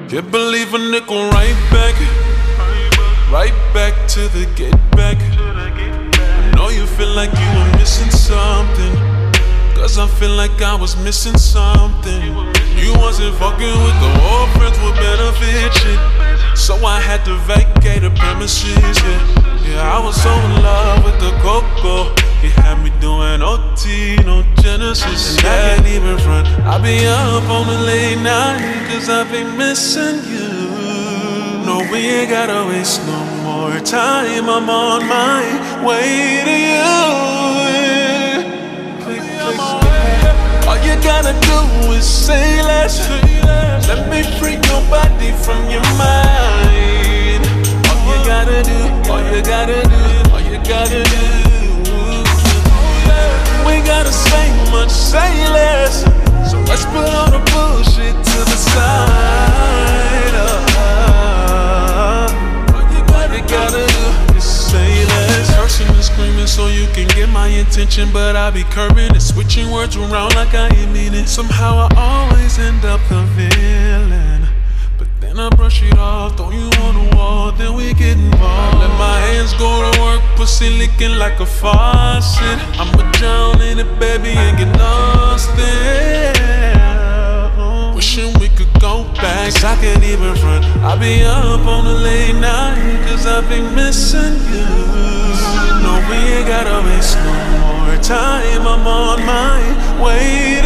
Can't believe a nickel right back to the get back. I know you feel like you were missing something, cause I feel like I was missing something. You wasn't fucking with the old friends with benefit shit, so I had to vacate the premises, yeah, I was so in love with the cocoa. You had me doing OT, no Genesis, and I can't even front. I be up on the late night, cause I be missing you. No, we ain't gotta waste no more time. I'm on my way to you. All you gotta do is say less. Let me free your body from your mind. All you gotta do, all you gotta do, all you gotta do. We ain't gotta say much, say less. So let's put all the bullshit to the side. All you gotta do is say less. Cursing and screaming so you can get my attention, but I be curving and switching words around like I ain't mean it. Somehow I always end up the villain, but then I brush it off, throw you on the wall, then we get involved. I let my hands go to work, pussy leaking like a faucet. I'ma drown in it, baby, and get lost there. Wishing we could go back, cause I can't even front. I be up on the late night, cause I be missing you. No, we ain't gotta waste no more time. I'm on my way